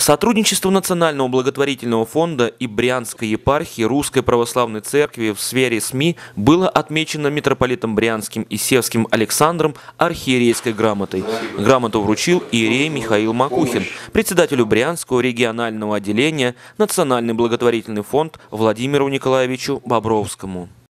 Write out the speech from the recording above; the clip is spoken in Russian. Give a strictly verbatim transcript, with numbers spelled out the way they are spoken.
Сотрудничество Национального благотворительного фонда и Брянской епархии Русской Православной Церкви в сфере СМИ было отмечено митрополитом Брянским и Севским Александром архиерейской грамотой. Грамоту вручил иерей Михаил Макухин, председателю Брянского регионального отделения Национальный благотворительный фонд Владимиру Николаевичу Бобровскому.